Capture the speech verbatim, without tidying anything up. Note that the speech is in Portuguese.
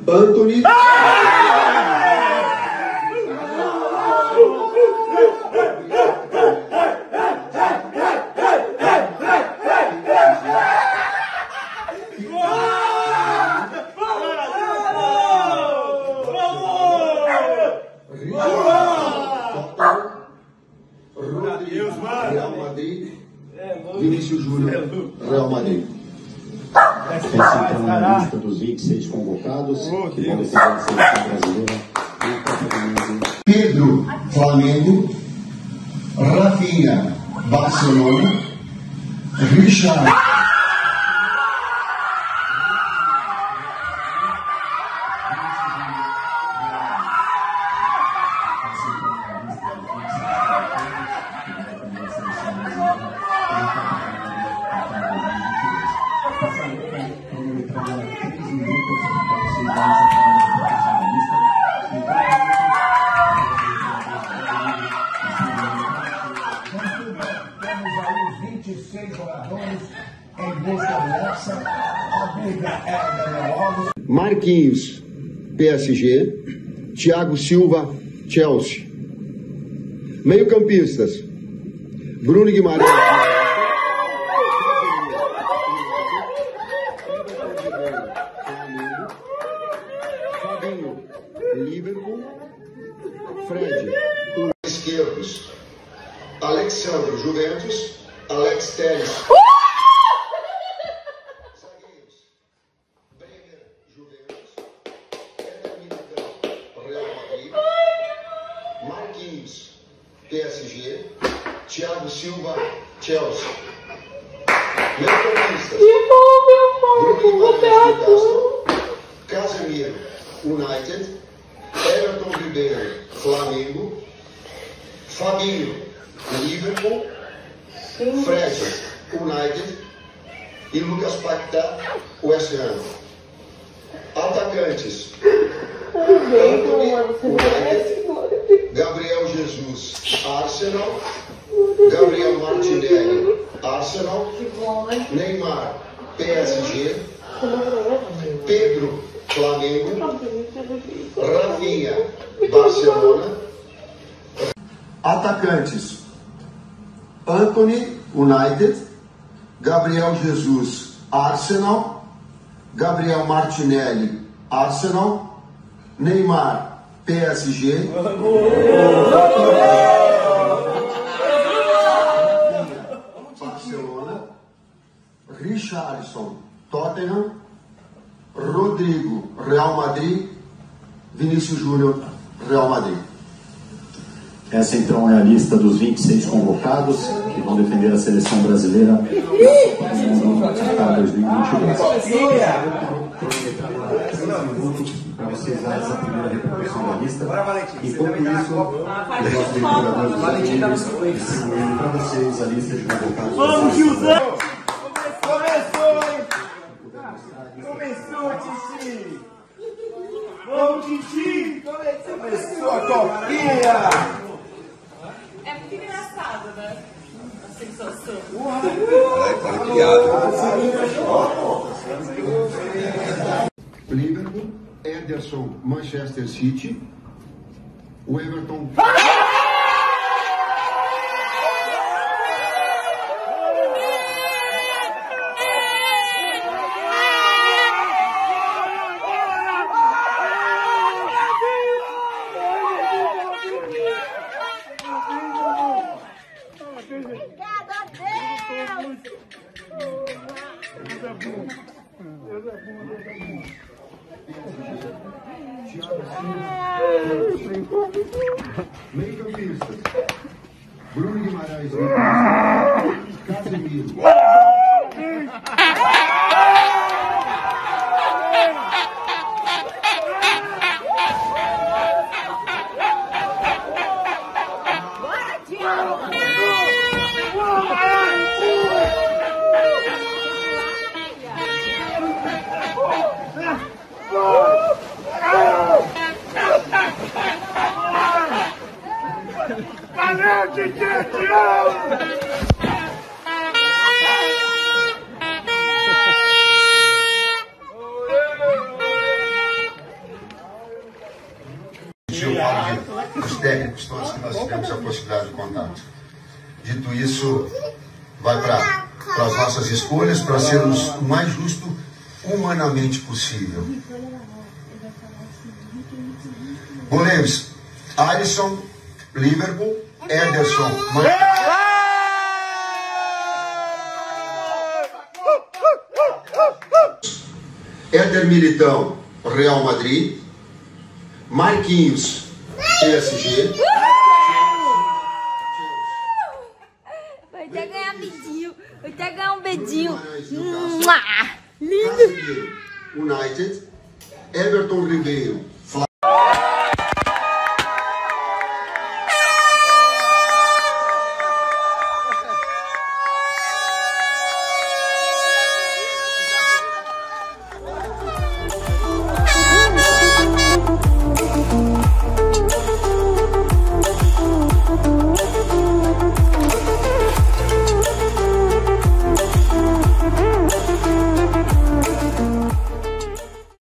Anthony. Real Madrid, Vinícius Júnior, Real Madrid. Essa então é a lista dos vinte e seis convocados que vão defender a seleção brasileira na Copa do Mundo. Pedro, Flamengo. Rafinha, Barcelona. Richard. vinte e seis jogadores em busca dessa. A briga é veloz. Marquinhos, P S G. Thiago Silva, Chelsea. Meio-campistas: Bruno Guimarães. Fabinho, Liverpool. Fred. Esquerdos: Alexandre, Juventus. Alex Telles. Zagueiros: Bremer, Juventus. Éder Militão, Real Madrid. Marquinhos, P S G. Thiago Silva, Chelsea. Meio-campistas: Bruno Guimarães, Newcastle. Casemiro, United. Everton Ribeiro, Flamengo. Fabinho, Liverpool. Fred, United. E Lucas Paquetá, West Ham. Atacantes: Anthony, United. Gabriel Jesus, Arsenal. Gabriel Martinelli, Arsenal. Neymar, P S G. Pedro, Flamengo. Rafinha, Barcelona. Atacantes: Anthony, United. Gabriel Jesus, Arsenal. Gabriel Martinelli, Arsenal. Neymar, P S G. Barcelona. Richarlison, Tottenham. Rodrigo, Real Madrid. Vinícius Júnior, Real Madrid. Essa então é a lista dos vinte e seis convocados que vão defender a seleção brasileira na Copa do Mundo dois mil e vinte e dois. Minutos para vocês darem essa primeira repercussão da lista. Enquanto isso, os nossos jogadores distribuindo para vocês a lista de convocados. Vamos, Gilzão! Começou, hein? Começou, Titi! Vamos, Titi! Começou a copinha! É muito engraçado, né? A sensação. Liverpool. Ederson, Manchester City. O Everton. Meio-campistas: Bruno Guimarães, Casemiro. Valeu, Titi! Te amo! repetir, eu falo dos técnicos todos que nós tivemos a possibilidade de contato. Dito isso, vai para as nossas escolhas, para sermos o mais justo humanamente possível. Goleiros: Alisson, Liverpool, Ederson, Manchester. Éder Militão, Real Madrid. Marquinhos, P S G. Vai até ganhar um beijinho. Vai até ganhar um beijinho. Lindo. United. Everton Ribeiro,